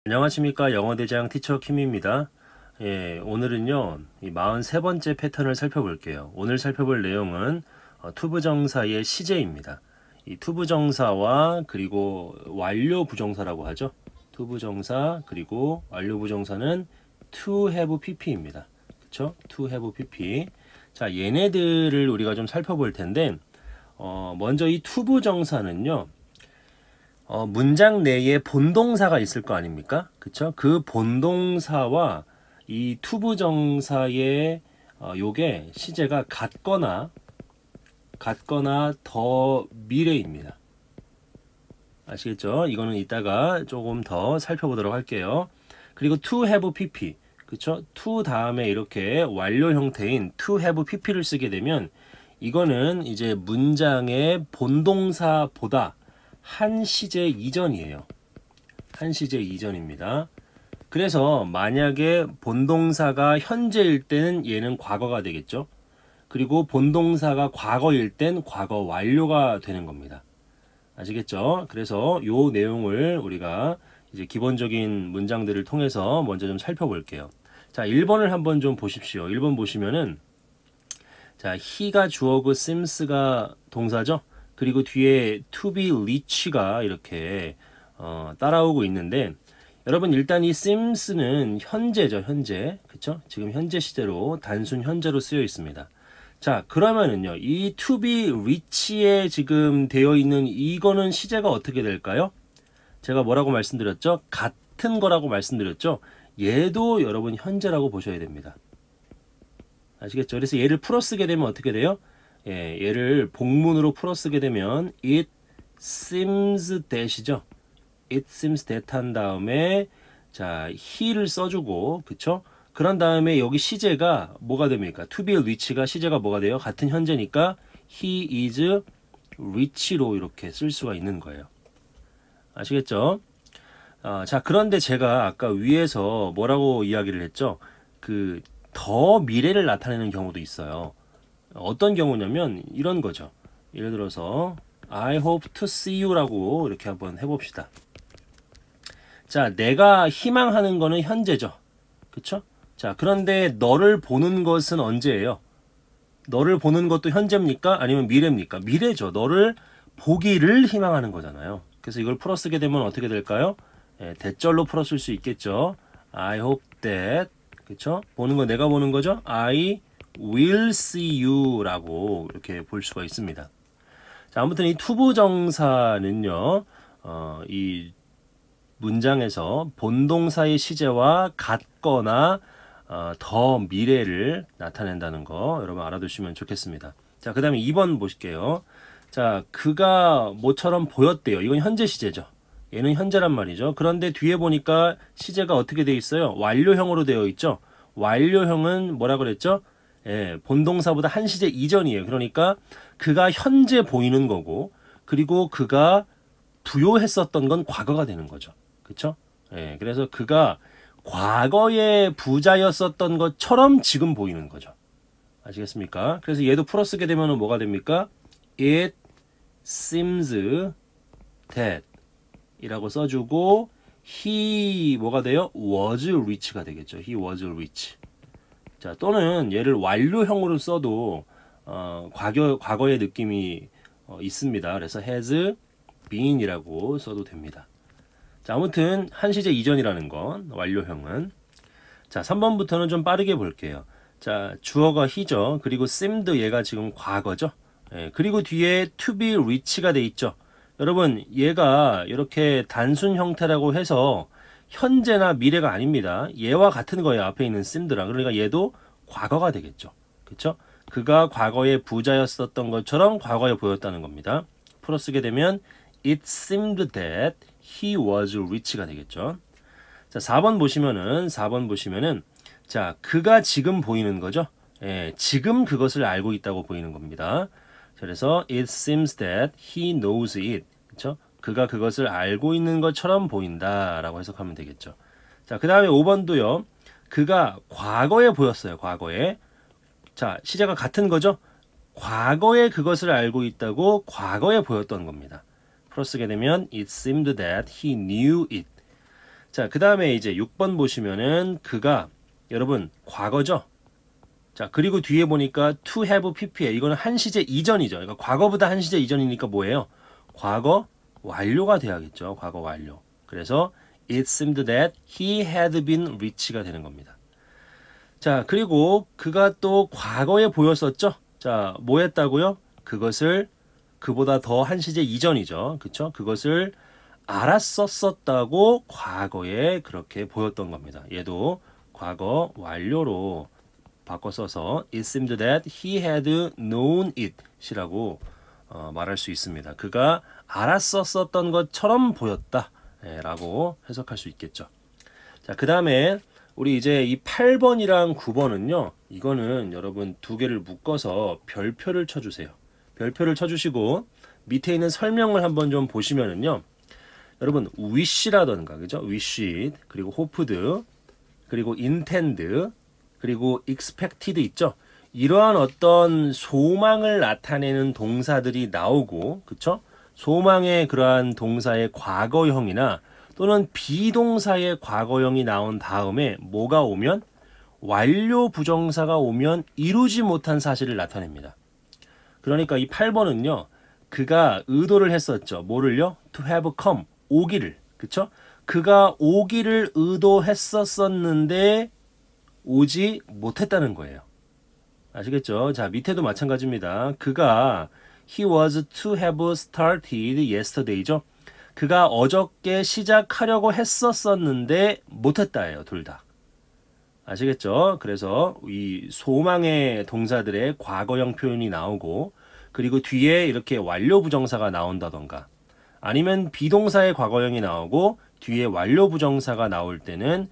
안녕하십니까. 영어대장 티처 킴입니다. 오늘은요 이 43번째 패턴을 살펴볼게요. 오늘 살펴볼 내용은 투부정사의 시제입니다. 이 투부정사와 그리고 완료부정사라고 하죠. 투부정사 그리고 완료부정사는 to have pp입니다. 그쵸? to have pp. 자, 얘네들을 우리가 좀 살펴볼 텐데 먼저 이 투부정사는요 문장 내에 본동사가 있을 거 아닙니까? 그쵸? 그 본동사와 이 투부정사의 요게 시제가 같거나 더 미래입니다. 아시겠죠? 이거는 이따가 조금 더 살펴보도록 할게요. 그리고 to have pp. 그쵸? to 다음에 이렇게 완료 형태인 to have pp를 쓰게 되면 이거는 이제 문장의 본동사보다 한 시제 이전이에요. 한 시제 이전입니다. 그래서 만약에 본동사가 현재일 때는 얘는 과거가 되겠죠. 그리고 본동사가 과거일 땐 과거 완료가 되는 겁니다. 아시겠죠? 그래서 요 내용을 우리가 이제 기본적인 문장들을 통해서 먼저 좀 살펴볼게요. 자, 1번을 한번 좀 보십시오. 1번 보시면은 자, he가 주어고 sims가 동사죠. 그리고 뒤에 to be reach가 이렇게 따라오고 있는데 여러분 일단 이 sims는 현재죠. 현재. 그쵸? 지금 현재 시제로 단순 현재로 쓰여 있습니다. 자, 그러면은요. 이 to be reach에 지금 되어 있는 이거는 시제가 어떻게 될까요? 제가 뭐라고 말씀드렸죠? 같은 거라고 말씀드렸죠? 얘도 여러분 현재라고 보셔야 됩니다. 아시겠죠? 그래서 얘를 풀어쓰게 되면 어떻게 돼요? 얘를 복문으로 풀어쓰게 되면 it seems that이죠. it seems that 한 다음에 자 he를 써주고 그쵸? 그런 다음에 여기 시제가 뭐가 됩니까? to be reach가 시제가 뭐가 돼요? 같은 현재니까 he is reach로 이렇게 쓸 수가 있는 거예요. 아시겠죠? 자 그런데 제가 아까 위에서 뭐라고 이야기를 했죠? 그 더 미래를 나타내는 경우도 있어요. 어떤 경우냐면 이런 거죠. 예를 들어서 I hope to see you라고 이렇게 한번 해봅시다. 자, 내가 희망하는 거는 현재죠. 그쵸? 자, 그런데 너를 보는 것은 언제예요? 너를 보는 것도 현재입니까? 아니면 미래입니까? 미래죠. 너를 보기를 희망하는 거잖아요. 그래서 이걸 풀어쓰게 되면 어떻게 될까요? 대절로 풀어쓸 수 있겠죠. I hope that 그쵸? 보는 거 내가 보는 거죠. I will see you 라고 이렇게 볼 수가 있습니다. 자, 아무튼 이 투부정사는요 이 문장에서 본동사의 시제와 같거나 더 미래를 나타낸다는 거 여러분 알아두시면 좋겠습니다. 자, 그 다음에 2번 보실게요. 자, 그가 뭐처럼 보였대요. 이건 현재 시제죠. 얘는 현재란 말이죠. 그런데 뒤에 보니까 시제가 어떻게 되어 있어요? 완료형으로 되어 있죠. 완료형은 뭐라 그랬죠? 본동사보다 한 시제 이전이에요. 그러니까 그가 현재 보이는 거고 그리고 그가 부요했었던 건 과거가 되는 거죠. 그쵸? 그래서 그가 과거에 부자였었던 것처럼 지금 보이는 거죠. 아시겠습니까? 그래서 얘도 풀어쓰게 되면 뭐가 됩니까? It seems that 이라고 써주고 he 뭐가 돼요? was rich가 되겠죠. He was rich. 자, 또는 얘를 완료형으로 써도 과거의 느낌이 있습니다. 그래서 has been이라고 써도 됩니다. 자, 아무튼 한 시제 이전이라는 건 완료형은. 자, 3번부터는 좀 빠르게 볼게요. 자, 주어가 he죠. 그리고 seemed 얘가 지금 과거죠. 그리고 뒤에 to be rich가 돼 있죠. 여러분 얘가 이렇게 단순 형태라고 해서 현재나 미래가 아닙니다. 얘와 같은 거예요. 앞에 있는 seemed랑. 그러니까 얘도 과거가 되겠죠. 그쵸? 그가 과거에 부자였었던 것처럼 과거에 보였다는 겁니다. 풀어쓰게 되면 it seemed that he was rich가 되겠죠. 자, 4번 보시면은 자, 그가 지금 보이는 거죠. 지금 그것을 알고 있다고 보이는 겁니다. 그래서 it seems that he knows it. 그렇죠? 그가 그것을 알고 있는 것처럼 보인다라고 해석하면 되겠죠. 자, 그 다음에 5번도요. 그가 과거에 보였어요. 과거에. 자, 시제가 같은 거죠. 과거에 그것을 알고 있다고 과거에 보였던 겁니다. 풀어쓰게 되면 it seemed that he knew it. 자, 그 다음에 이제 6번 보시면은 그가 여러분 과거죠. 자, 그리고 뒤에 보니까 to have pp에 이거는 한 시제 이전이죠. 그러니까 과거보다 한 시제 이전이니까 뭐예요? 과거 완료가 돼야겠죠. 과거 완료. 그래서 it seemed that he had been rich가 되는 겁니다. 자, 그리고 그가 또 과거에 보였었죠. 자, 뭐 했다고요? 그것을 그보다 더 한 시제 이전이죠. 그쵸? 그것을 알았었다고 과거에 그렇게 보였던 겁니다. 얘도 과거 완료로 바꿔 써서 it seemed that he had known it 이라고 말할 수 있습니다. 그가 알았었던 것처럼 보였다 라고 해석할 수 있겠죠. 자, 그 다음에 우리 이제 이 8번이랑 9번은요. 이거는 여러분 두 개를 묶어서 별표를 쳐주세요. 별표를 쳐주시고 밑에 있는 설명을 한번 좀 보시면은요. 여러분 wish라던가 그죠? wish 그리고 hoped 그리고 intend 그리고 expected 있죠? 이러한 어떤 소망을 나타내는 동사들이 나오고 그쵸? 소망의 그러한 동사의 과거형이나 또는 비동사의 과거형이 나온 다음에 뭐가 오면 완료 부정사가 오면 이루지 못한 사실을 나타냅니다. 그러니까 이 8번은요. 그가 의도를 했었죠. 뭐를요? to have come. 오기를. 그쵸? 그가 오기를 의도했었는데 오지 못했다는 거예요. 아시겠죠? 자, 밑에도 마찬가지입니다. 그가 he was to have started yesterday죠. 그가 어저께 시작하려고 했었는데 못했다예요. 둘 다. 아시겠죠? 그래서 이 소망의 동사들의 과거형 표현이 나오고 그리고 뒤에 이렇게 완료 부정사가 나온다던가 아니면 비동사의 과거형이 나오고 뒤에 완료 부정사가 나올 때는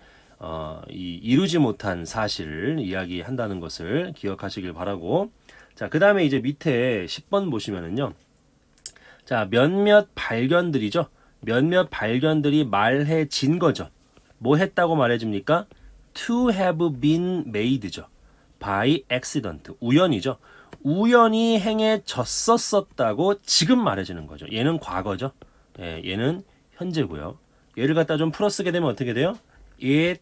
이루지 못한 사실을 이야기한다는 것을 기억하시길 바라고. 자, 그 다음에 이제 밑에 10번 보시면은요. 자, 몇몇 발견들이죠. 몇몇 발견들이 말해진 거죠. 뭐 했다고 말해집니까? To have been made죠. by accident. 우연이죠. 우연히 행해졌었다고 지금 말해지는 거죠. 얘는 과거죠. 예, 얘는 현재고요. 얘를 갖다 좀 풀어쓰게 되면 어떻게 돼요? It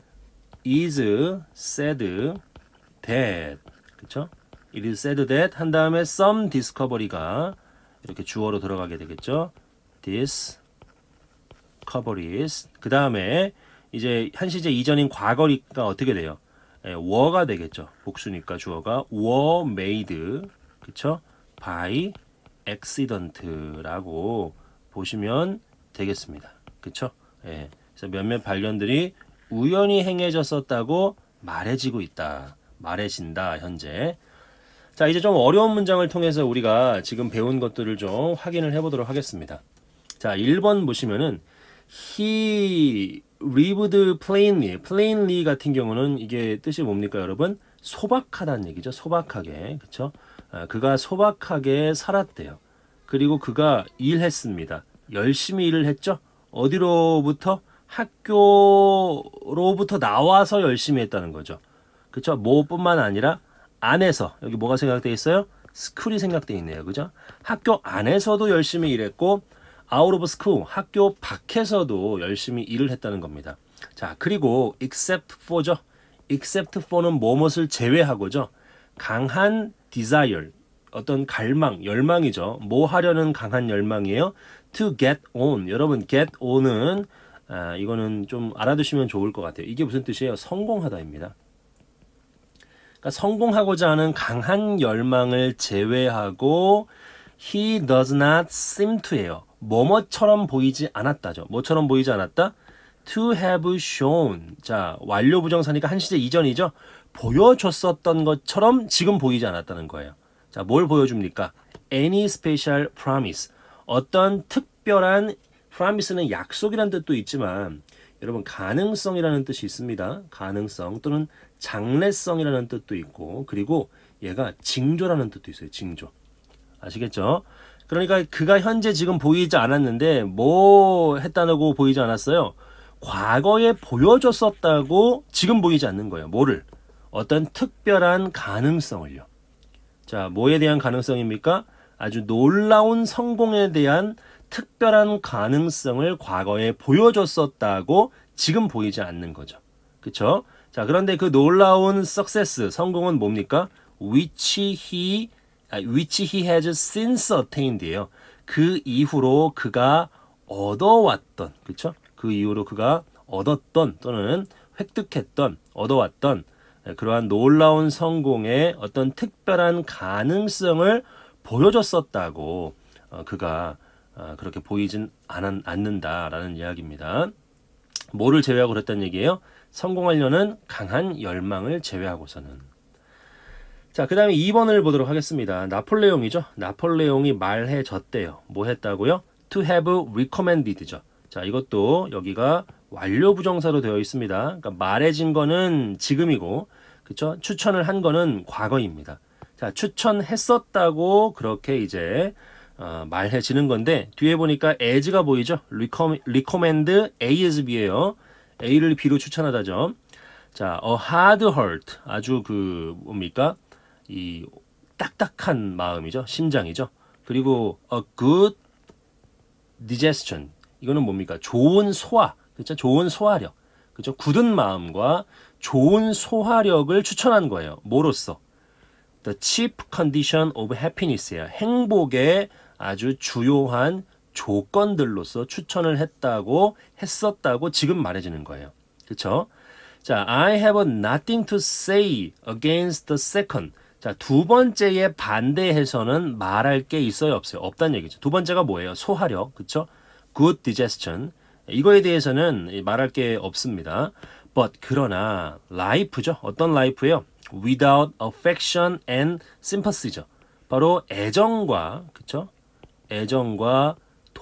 is said that. 그쵸? It is said that 한 다음에 some discovery가 이렇게 주어로 들어가게 되겠죠. discoveries. 그 다음에 이제 한 시제 이전인 과거니까 어떻게 돼요? 예, were가 되겠죠. 복수니까 주어가 were made. 그쵸? by accident라고 보시면 되겠습니다. 그쵸? 예. 그래서 몇몇 발견들이 우연히 행해졌었다고 말해지고 있다. 말해진다, 현재. 자, 이제 좀 어려운 문장을 통해서 우리가 지금 배운 것들을 좀 확인을 해보도록 하겠습니다. 자, 1번 보시면은 he lived plainly. plainly 같은 경우는 이게 뜻이 뭡니까, 여러분? 소박하다는 얘기죠. 소박하게. 그쵸? 그가 소박하게 살았대요. 그리고 그가 일했습니다. 열심히 일을 했죠? 어디로부터? 학교로부터 나와서 열심히 했다는 거죠. 그쵸? 뭐뿐만 아니라 안에서, 여기 뭐가 생각되어 있어요? 스쿨이 생각되어 있네요. 그죠? 학교 안에서도 열심히 일했고 out of school, 학교 밖에서도 열심히 일을 했다는 겁니다. 자, 그리고 except for죠. except for는 무엇을 제외하고죠. 강한 desire, 어떤 갈망, 열망이죠. 뭐 하려는 강한 열망이에요? to get on. 여러분, get on은 이거는 좀 알아두시면 좋을 것 같아요. 이게 무슨 뜻이에요? 성공하다입니다. 그러니까 성공하고자 하는 강한 열망을 제외하고 he does not seem to예요. 뭐뭐처럼 보이지 않았다죠. 뭐처럼 보이지 않았다? to have shown. 자, 완료 부정사니까 한 시제 이전이죠. 보여줬었던 것처럼 지금 보이지 않았다는 거예요. 자, 뭘 보여줍니까? any special promise. 어떤 특별한 promise는 약속이라는 뜻도 있지만 여러분 가능성이라는 뜻이 있습니다. 가능성 또는 장래성이라는 뜻도 있고 그리고 얘가 징조라는 뜻도 있어요. 징조. 아시겠죠? 그러니까 그가 현재 지금 보이지 않았는데 뭐 했다고 보이지 않았어요? 과거에 보여줬었다고 지금 보이지 않는 거예요. 뭐를? 어떤 특별한 가능성을요. 자, 뭐에 대한 가능성입니까? 아주 놀라운 성공에 대한 특별한 가능성을 과거에 보여줬었다고 지금 보이지 않는 거죠. 그쵸? 자, 그런데 그 놀라운 success, 성공은 뭡니까? which he has since attained예요. 그 이후로 그가 얻어왔던, 그쵸? 그 이후로 그가 얻었던 또는 획득했던, 얻어왔던 그러한 놀라운 성공의 어떤 특별한 가능성을 보여줬었다고 그가 그렇게 보이진 않는다라는 이야기입니다. 뭐를 제외하고 그랬다는 얘기예요? 성공하려는 강한 열망을 제외하고서는. 자, 그 다음에 2번을 보도록 하겠습니다. 나폴레옹이죠. 나폴레옹이 말해줬대요. 뭐 했다고요? To have recommended죠. 자, 이것도 여기가 완료 부정사로 되어 있습니다. 그러니까 말해진 거는 지금이고, 그쵸? 추천을 한 거는 과거입니다. 자, 추천했었다고 그렇게 이제 말해지는 건데, 뒤에 보니까 as가 보이죠? recommend A as B예요. A를 B로 추천하다죠. 자, a hard heart. 아주 뭡니까? 이 딱딱한 마음이죠. 심장이죠. 그리고 a good digestion. 이거는 뭡니까? 좋은 소화. 그렇죠? 좋은 소화력. 그렇죠? 굳은 마음과 좋은 소화력을 추천한 거예요. 뭐로써? The chief condition of happiness예요. 행복의 아주 주요한 조건들로서 추천을 했었다고 지금 말해지는 거예요. 그렇죠? 자, I have nothing to say against the second. 자, 두 번째에 반대해서는 말할 게 있어요, 없어요? 없다는 얘기죠. 두 번째가 뭐예요? 소화력, 그렇죠? Good digestion. 이거에 대해서는 말할 게 없습니다. But 그러나 life죠. 어떤 life예요? Without affection and sympathy죠. 바로 애정과, 그렇죠? 애정과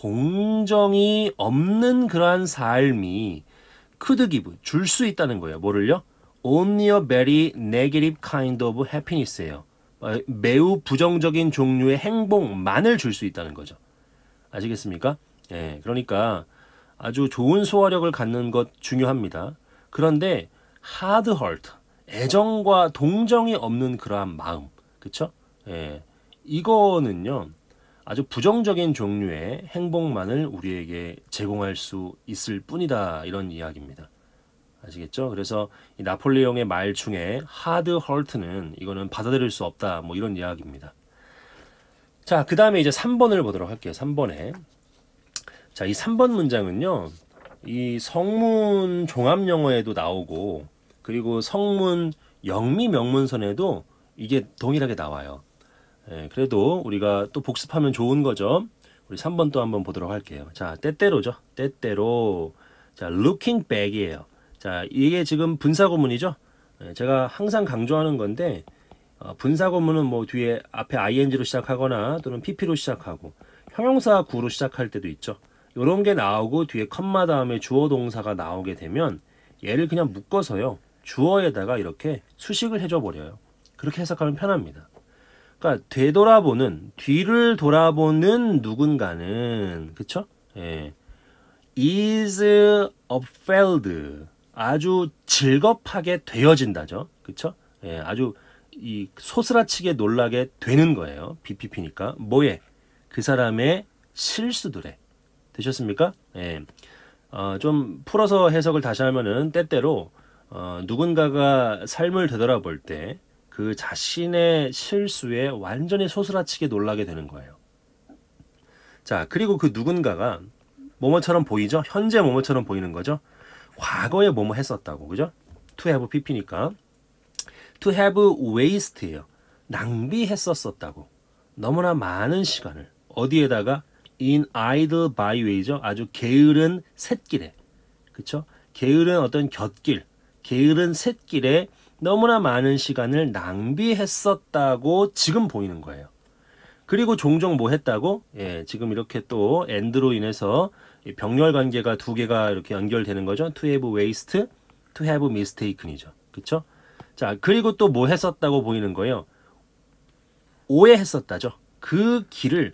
동정이 없는 그러한 삶이 could give, 줄 수 있다는 거예요. 뭐를요? Only a very negative kind of happiness예요. 매우 부정적인 종류의 행복만을 줄 수 있다는 거죠. 아시겠습니까? 예, 그러니까 아주 좋은 소화력을 갖는 것 중요합니다. 그런데 hard heart, 애정과 동정이 없는 그러한 마음, 그쵸? 예, 이거는요, 아주 부정적인 종류의 행복만을 우리에게 제공할 수 있을 뿐이다, 이런 이야기입니다. 아시겠죠? 그래서 이 나폴레옹의 말 중에 hard heart는 이거는 받아들일 수 없다, 뭐 이런 이야기입니다. 자, 그 다음에 이제 3번을 보도록 할게요. 3번에. 자, 이 3번 문장은요, 이 성문 종합영어에도 나오고, 그리고 성문 영미 명문선에도 이게 동일하게 나와요. 예, 그래도 우리가 또 복습하면 좋은 거죠. 우리 3번 또 한번 보도록 할게요. 자, 때때로죠. 때때로. 자, looking back이에요. 자, 이게 지금 분사구문이죠. 예, 제가 항상 강조하는 건데, 분사구문은 뭐 뒤에 앞에 ing로 시작하거나 또는 pp로 시작하고, 형용사 구로 시작할 때도 있죠. 요런 게 나오고 뒤에 컴마 다음에 주어 동사가 나오게 되면 얘를 그냥 묶어서요. 주어에다가 이렇게 수식을 해줘 버려요. 그렇게 해석하면 편합니다. 그러니까 되돌아보는, 뒤를 돌아보는 누군가는, 그쵸? 예. is upheld. 아주 즐겁하게 되어진다죠. 그쵸? 예, 아주 이 소스라치게 놀라게 되는 거예요. BPP니까. 뭐에? 그 사람의 실수들에. 되셨습니까? 예. 좀 풀어서 해석을 다시 하면은 때때로 누군가가 삶을 되돌아볼 때 그 자신의 실수에 완전히 소스라치게 놀라게 되는 거예요. 자, 그리고 그 누군가가 뭐뭐처럼 보이죠? 현재 뭐뭐처럼 보이는 거죠? 과거에 뭐뭐 했었다고, 그죠? To have pp니까 to have waste예요. 낭비했었다고. 너무나 많은 시간을 어디에다가 in idle byway죠. 아주 게으른 샛길에, 그쵸? 게으른 어떤 곁길, 게으른 샛길에 너무나 많은 시간을 낭비했었다고 지금 보이는 거예요. 그리고 종종 뭐 했다고? 예, 지금 이렇게 또 and로 인해서 병렬 관계가 두 개가 이렇게 연결되는 거죠. To have waste, to have mistaken이죠. 그쵸? 자, 그리고 또 뭐 했었다고 보이는 거예요. 오해했었다죠. 그 길을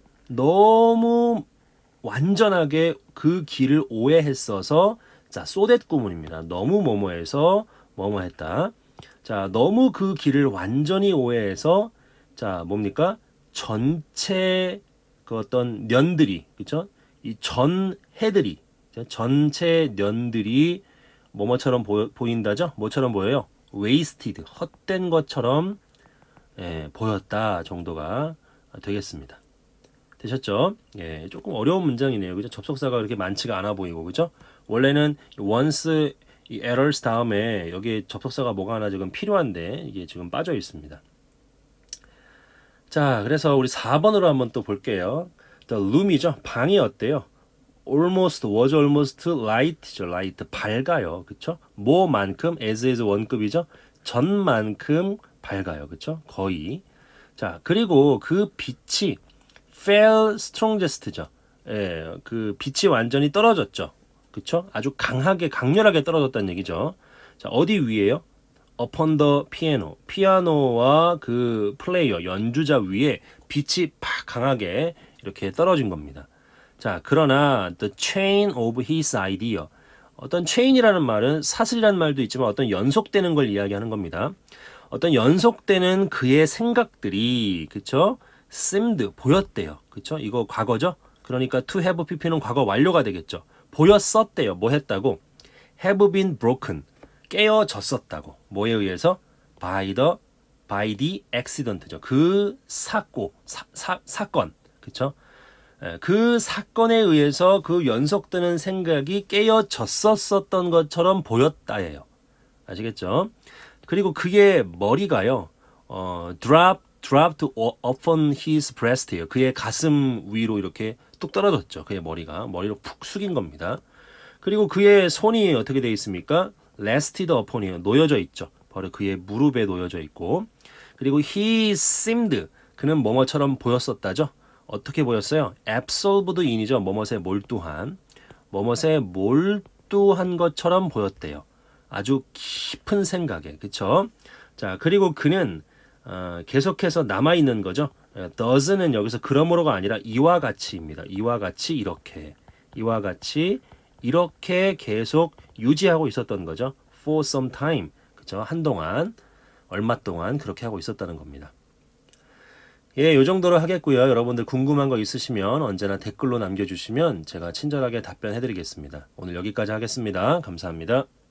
너무 완전하게 그 길을 오해했어서, 자, 소댓 구문입니다. 너무 뭐뭐해서 뭐뭐했다. 자, 너무 그 길을 완전히 오해해서, 자, 뭡니까? 전체 그 어떤 년들이, 그쵸? 이 전 해들이 전체 년들이 뭐뭐처럼 보인다죠? 뭐처럼 보여요? wasted, 헛된 것처럼 보였다 정도가 되겠습니다. 되셨죠? 예, 조금 어려운 문장이네요. 그죠? 접속사가 그렇게 많지가 않아 보이고, 그죠? 원래는 once 이 errors 다음에 여기에 접속사가 뭐가 하나 지금 필요한데 이게 지금 빠져 있습니다. 자, 그래서 우리 4번으로 한번 또 볼게요. The room이죠. 방이 어때요? was almost light죠. light, 밝아요. 그쵸? 뭐만큼, as is 원급이죠. 전만큼 밝아요. 그쵸? 거의. 자, 그리고 그 빛이 fell strongest죠. 예, 그 빛이 완전히 떨어졌죠. 그쵸? 아주 강하게, 강렬하게 떨어졌다는 얘기죠. 자, 어디 위에요? upon the piano. 피아노와 그 플레이어, 연주자 위에 빛이 팍 강하게 이렇게 떨어진 겁니다. 자, 그러나 the chain of his idea. 어떤 chain이라는 말은 사슬이라는 말도 있지만 어떤 연속되는 걸 이야기하는 겁니다. 어떤 연속되는 그의 생각들이, 그쵸? seemed, 보였대요. 그쵸? 이거 과거죠? 그러니까 to have pp는 과거 완료가 되겠죠. 보였었대요. 뭐 했다고? have been broken. 깨어졌었다고. 뭐에 의해서? by the accident죠. 그 사건. 그쵸? 그 사건에 의해서 그 연속되는 생각이 깨어졌었던 것처럼 보였다예요. 아시겠죠? 그리고 그의 머리가요. dropped upon his breast예요. 그의 가슴 위로 이렇게 뚝 떨어졌죠. 그의 머리로 푹 숙인 겁니다. 그리고 그의 손이 어떻게 되어 있습니까? rested upon이요. 놓여져 있죠. 바로 그의 무릎에 놓여져 있고. 그리고 he seemed, 그는 뭐뭐처럼 보였었다죠. 어떻게 보였어요? absorbed in이죠. 뭐뭇에 몰두한. 뭐뭇에 몰두한 것처럼 보였대요. 아주 깊은 생각에. 그쵸? 자, 그리고 그는 계속해서 남아있는 거죠. does는 여기서 그러므로가 아니라 이와 같이입니다. 이와 같이 이렇게. 이와 같이 이렇게 계속 유지하고 있었던 거죠. for some time. 그쵸? 한동안, 얼마 동안 그렇게 하고 있었다는 겁니다. 예, 요 정도로 하겠고요. 여러분들 궁금한 거 있으시면 언제나 댓글로 남겨주시면 제가 친절하게 답변해 드리겠습니다. 오늘 여기까지 하겠습니다. 감사합니다.